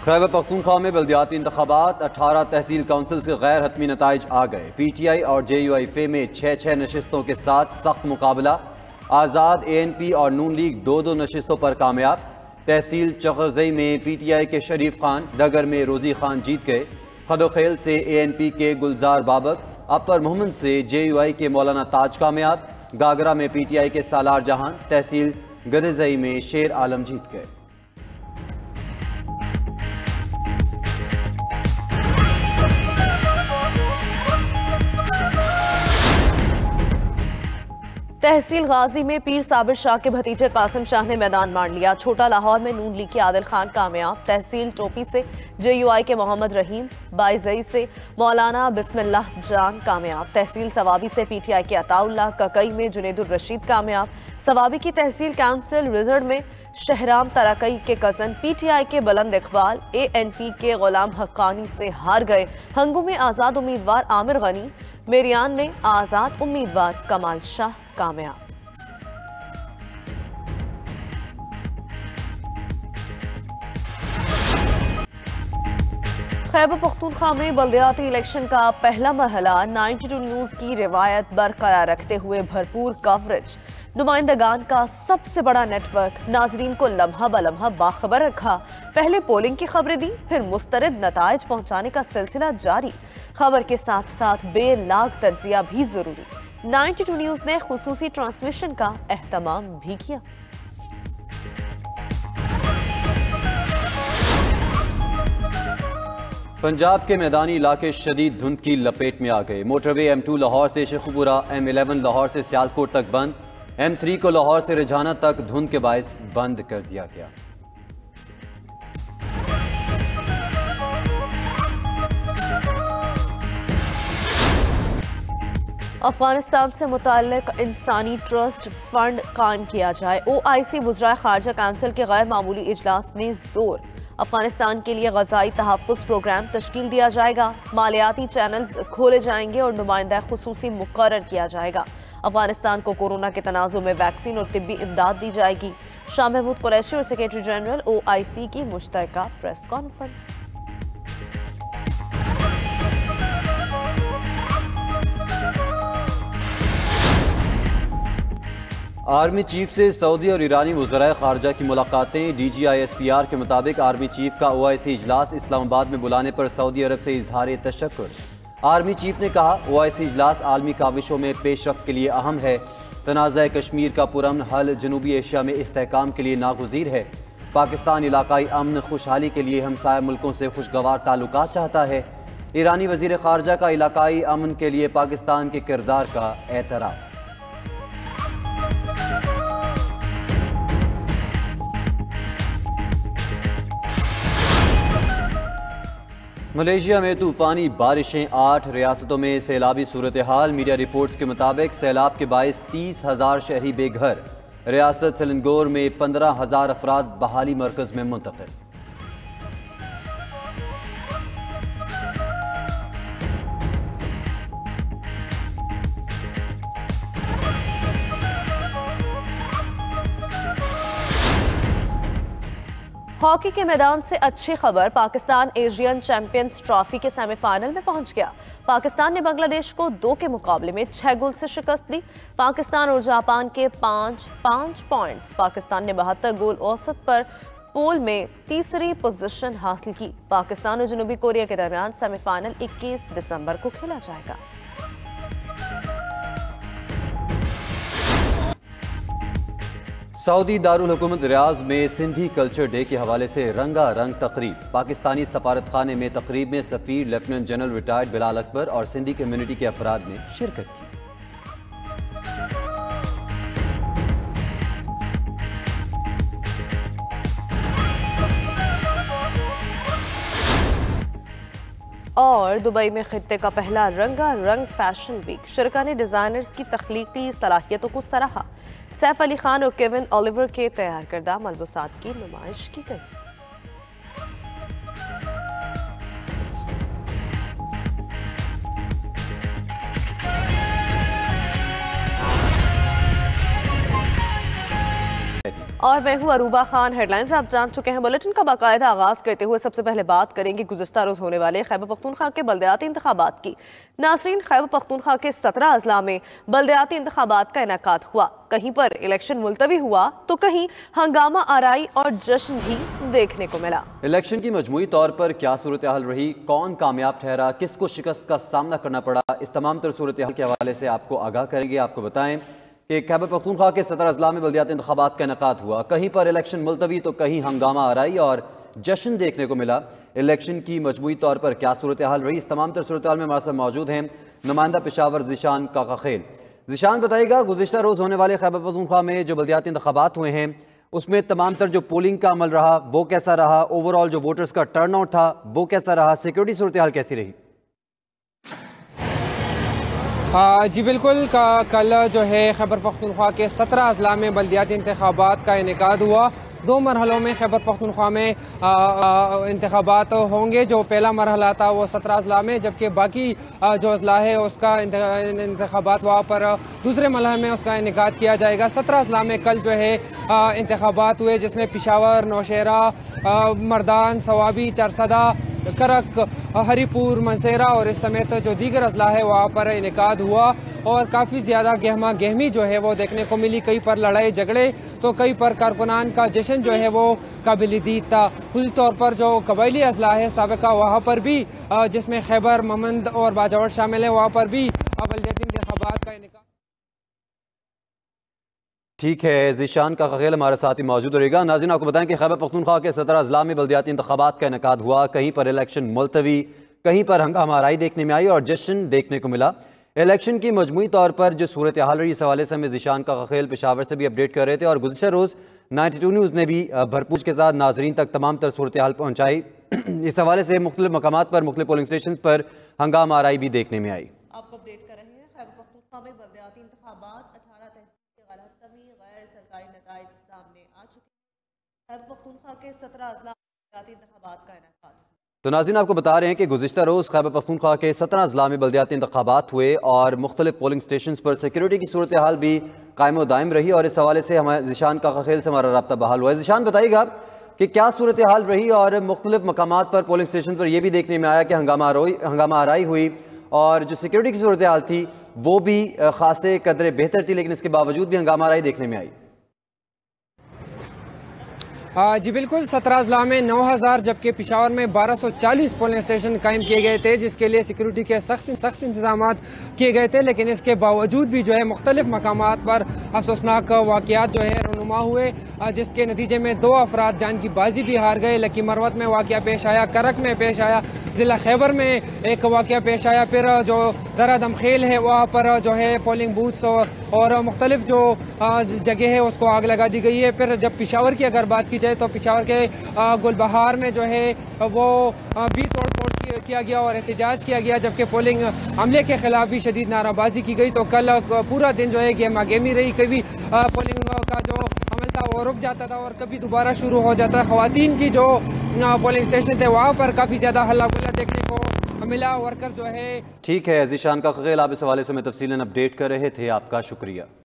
खैबर पख्तूनख्वा में बल्दियाती इंतखाबात 18 तहसील काउंसिल के गैर हतमी नताइज आ गए। PTI और JUIF में 6 नशस्तों के साथ सख्त मुकाबला। आज़ाद, ANP और नून लीग 2 नशस्तों पर कामयाब। तहसील चकरजई में PTI के शरीफ खान, डगर में रोजी खान जीत गए। खदोखेल से ANP के गुलजार बाबक, अपर मोहम्मद से JUI के मौलाना ताज कामयाब। गागरा में PTI के सालार जहान, तहसील गदजई में शेर आलम जीत गए। तहसील गाजी में पीर साबिर शाह के भतीजे कासिम शाह ने मैदान मार लिया। छोटा लाहौर में नून लीग के आदिल खान कामयाब। तहसील टोपी से JUI के मोहम्मद रहीम, बाइजई से मौलाना बिस्मिल्लाह जान कामयाब। तहसील सवाबी से PTI के अताउल्लाह, ककई में जुनेदुर रशीद कामयाब। सवाबी की तहसील काउंसिल रिजर्व में शहराम तरकई के कजन PTI के बुलंद इकबाल ANP के गुलाम हक्कानी से हार गए। हंगू में आज़ाद उम्मीदवार आमिर गनी, मेरियान में आज़ाद उम्मीदवार कमाल शाह कामयाब। खैबर पख्तूनख्वा में बल्दियाती इलेक्शन का पहला मरहला 92 न्यूज़ की रिवायत बरकरार रखते हुए भरपूर कवरेज। नुमाइंदगान का सबसे बड़ा नेटवर्क नाजरीन को लम्हा बलम्हा बाखबर रखा। पहले पोलिंग की खबरें दी, फिर मुस्तरद नताइज पहुंचाने का सिलसिला जारी। खबर के साथ साथ बेलाग तज्जिया भी जरूरी। 92 न्यूज़ ने खुसूसी ट्रांसमिशन का एहतमाम भी किया। पंजाब के मैदानी इलाके शदीद धुंध की लपेट में आ गए। मोटरवे M2 लाहौर से शेखुपुरा, M11 लाहौर से सियालकोट तक बंद। M3 को लाहौर से रिझाना तक धुंध के बायस बंद कर दिया गया। अफगानिस्तान से मुताल्लिक इंसानी ट्रस्ट फंड कायम किया जाए। OIC वज़राए ख़ारजा काउंसिल के गैर मामूली इजलास में जोर। अफगानिस्तान के लिए ग़ज़ाई तहफ़्फ़ुज़ प्रोग्राम तश्कील दिया जाएगा। मालियाती चैनल्स खोले जाएंगे और नुमाइंदा खुसूसी मुक़र्रर किया जाएगा। अफगानिस्तान को कोरोना के तनाज़ुर में वैक्सीन और तिब्बी इमदाद दी जाएगी। शाह महमूद कुरैशी और सेक्रेटरी जनरल OIC की मुश्तरका प्रेस कॉन्फ्रेंस। आर्मी चीफ से सऊदी और ईरानी वज़राए ख़ारजा की मुलाकातें। DGISPR के मुताबिक आर्मी चीफ का OIC इजलास इस्लामाबाद में बुलाने पर सऊदी अरब से इजहार तशक्कुर। आर्मी चीफ ने कहा, OIC इजलास आलमी काविशों में पेशरफ्त के लिए अहम है। तनाज़ा कश्मीर का पुरअमन हल जनूबी एशिया में इस्तेहकाम के लिए नागुज़ीर है। पाकिस्तान इलाकाई अमन खुशहाली के लिए हमसाया मुल्कों से खुशगवार ताल्लुकात चाहता है। ईरानी वज़ीर ख़ारजा का इलाकाई अमन के लिए पाकिस्तान के किरदार का एतराफ़। मलेशिया में तूफ़ानी बारिशें, 8 रियासतों में सैलाबी सूरत हाल। मीडिया रिपोर्ट्स के मुताबिक सैलाब के बायस 30,000 शहरी बेघर। रियासत सेलंगोर में 15,000 अफराद बहाली मरकज़ में मुंतकिल। हॉकी के मैदान से अच्छी खबर, पाकिस्तान एशियन चैंपियंस ट्रॉफी के सेमीफाइनल में पहुंच गया। पाकिस्तान ने बांग्लादेश को 2 के मुकाबले में 6 गोल से शिकस्त दी। पाकिस्तान और जापान के 5-5 पॉइंट्स। पाकिस्तान ने 72 गोल औसत पर पूल में तीसरी पोजीशन हासिल की। पाकिस्तान और जनूबी कोरिया के दरमियान सेमीफाइनल 21 दिसंबर को खेला जाएगा। सऊदी दारुल हुकूमत रियाज में सिंधी कल्चर डे के हवाले से रंगारंग तकरीब। पाकिस्तानी सफारत खाने में तकरीब में सफ़ीर lieutenant general retired Bilal Akbar और सिंधी कम्युनिटी के अफराद ने शिरकत की। और दुबई में खित्ते का पहला रंगारंग फैशन वीक। शरका ने डिजाइनर्स की तख्लीकी सलाहियतों को सराहा। सैफ अली खान और केविन ओलिवर के तैयार करदा मलबूसात की नुमाइश की गई। और मैं हूं अरूबा खान। हेडलाइंस आप जान चुके हैं। बुलेटिन का बाकायदा आगाज करते हुए सबसे पहले बात करेंगे गुज़िश्ता रोज होने वाले खैबर पख्तूनख्वा के बल्दियाती इंतखाबात की। नाज़रीन, खैबर पख्तूनख्वा के 17 अजला में बल्दियाती इंतखाबात का इनेकाद हुआ। कहीं पर इलेक्शन मुलतवी हुआ तो कहीं हंगामा आराई और जश्न भी देखने को मिला। इलेक्शन की मजमूई तौर पर क्या सूरत हाल रही, कौन कामयाब ठहरा, किसको शिकस्त का सामना करना पड़ा, इस तमाम तर सूरत हाल के हवाले से आपको आगाह करेंगे। आपको बताएं कि खैबर पख्तूनख्वा के 17 अजला में बल्दियाती इंतखाबात का इनेकाद हुआ। कहीं पर इलेक्शन मुलतवी तो कहीं हंगामा आराई और जश्न देखने को मिला। इलेक्शन की मजमूई तौर पर क्या सूरत हाल रही, इस तमाम तर सूरत हाल में हमारे साथ मौजूद हैं नुमाइंदा पेशावर ज़ीशान काकाखेल। ज़ीशान, बताइएगा गुज़िश्ता रोज़ होने वाले खैबर पख्तूनख्वा में जो बल्दियाती इंतखाबात हुए हैं उसमें तमाम तर जो पोलिंग का अमल रहा वो कैसा रहा, ओवरऑल जो वोटर्स का टर्न आउट था वो कैसा रहा, सिक्योरिटी सूरत हाल कैसी रही? जी बिल्कुल, कल जो है खैबर पख्तूनख्वा के 17 अजला में बल्दियाती इंतखाबात का इनेकाद हुआ। 2 मरहलों में खैबर पख्तूनख्वा में इंतखाबात होंगे। जो पहला मरहला था वो 17 अजला में, जबकि बाकी जो अजला है उसका इंतखाबात वहाँ पर दूसरे मरहले में उसका इनेकाद किया जाएगा। 17 अजला में कल जो है इंतखाबात हुए, जिसमें पिशावर, नौशहरा, मर्दान, सवाबी, चरसदा, करक, हरीपुर, मनसेरा और इस समेत जो दीगर अजला है वहाँ पर इनेकाद हुआ और काफ़ी ज़्यादा गहमा गहमी जो है वो देखने को मिली। कई पर लड़ाई झगड़े तो कई पर कारकुनान का जश्न जो है वो काबिल दीद था। खुद तौर पर जो कबायली अजला है साबिका वहाँ पर भी, जिसमें खैबर, ममंद और बाजावट शामिल है, वहाँ पर भी बल्दियाती इंतखाबात का इनेकाद। ठीक है, ज़ीशान काकाखेल हमारे साथ ही मौजूद रहेगा। नाज़रीन, आपको बताएं कि खैबर पख्तूनख्वा के 17 अजला में बल्दियाती इंतखाबात का इनेकाद हुआ। कहीं पर इलेक्शन मुलतवी, कहीं पर हंगामा आराई देखने में आई और जश्न देखने को मिला। इलेक्शन की मजमूई तौर पर जो सूरत हाल रही, इस हवाले से हमें ज़ीशान काकाखेल पेशावर से भी अपडेट कर रहे थे और गुज़िश्ता रोज़ 92 न्यूज़ ने भी भरपूर के साथ नाजरीन तक तमाम तर सूरत हाल पहुँचाई। इस हवाले से मुख्तलिफ मकामात पर, मुख्तलिफ पोलिंग स्टेशन पर हंगामा आराई भी देखने में आई। आपको अपडेट कर रहे हैं। खैबर पख्तूनख्वा में बल्दियाती इंतखाबात 18 तहसील के गैर सरकारी नताइज सामने आ चुके हैं। खैबर पख्तूनख्वा के 17 अजला बल्दियाती इंतखाबात का इनेकाद। तो नाज़रीन, आपको बता रहे हैं कि गुज़िश्ता रोज़ खैबर पख्तूनख्वा के 17 अजला में बल्दियाती इंतखाबात हुए और मुख्तलिफ पोलिंग स्टेशन पर सिक्योरिटी की सूरत हाल भी कायम व दायम रही और इस हवाले से हमारे ज़ीशान काकाखेल से हमारा रब्ता बहाल हुआ है। ज़ीशान, बताइएगा कि क्या सूरत हाल रही और मुख्तलिफ मकामात पर, पोलिंग स्टेशन पर यह भी देखने में आया कि हंगामा आराई हुई और जो सिक्योरिटी की सूरत हाल थी वो भी खासे कदरे बेहतर थी, लेकिन इसके बावजूद भी हंगामा आराई देखने में आई। जी बिल्कुल, 17 अजला में 9000 जबकि पिशावर में 1240 पोलिंग स्टेशन कायम किए गए थे, जिसके लिए सिक्योरिटी के सख्त इंतजाम किए गए थे। लेकिन इसके बावजूद भी जो है मुख्तलिफ मकामात पर अफसोसनाक वाक़यात जो है रनुमा हुए, जिसके नतीजे में 2 अफराद जान की बाजी भी हार गए। लकी मरवत में वाक़या पेश आया, करक में पेश आया, ज़िला खैबर में एक वाक़या पेश आया। फिर जो दरा दमखेल है वहाँ पर जो है पोलिंग बूथ्स और मुख्तलिफ जो जगह है उसको आग लगा दी गई है। फिर जब पिशावर की अगर बात की जाए तो पिशावर के गुलबहार में जो है वो भी तोड़ फोड़ किया गया और एहतजाज किया गया, जबकि पोलिंग अमले के खिलाफ भी शदीद नाराबाजी की गई। तो कल पूरा दिन जो है गेमा गेमी रही। कभी पोलिंग का जो अमल था वो रुक जाता था और कभी दोबारा शुरू हो जाता। ख़वातीन की जो पोलिंग स्टेशन थे वहाँ पर काफ़ी ज़्यादा हल्ला गुल्ला देखने को मिला। वर्कर जो है। ठीक है ज़ीशान काकाखेल, आप इस हवाले से हमें तफसीलन अपडेट कर रहे थे, आपका शुक्रिया।